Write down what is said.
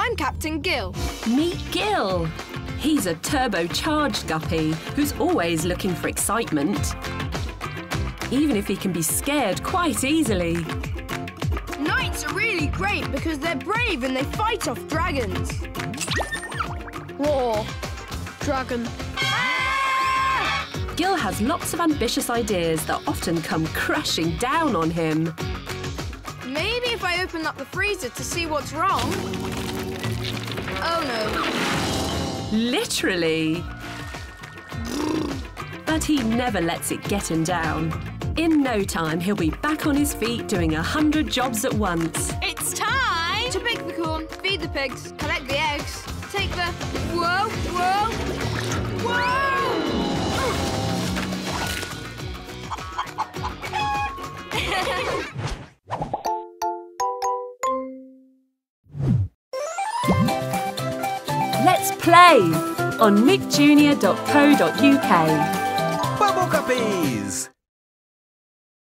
I'm Captain Gill. Meet Gill. He's a turbocharged guppy who's always looking for excitement, even if he can be scared quite easily. Knights are really great because they're brave and they fight off dragons. War. Dragon. Gill has lots of ambitious ideas that often come crashing down on him. Maybe if I open up the freezer to see what's wrong. Oh no. Literally. But he never lets it get him down. In no time, he'll be back on his feet doing 100 jobs at once. It's time to pick the corn, feed the pigs, collect the eggs, take the... Whoa, whoa, whoa! Let's play on nickjunior.co.uk. Bubble Guppies!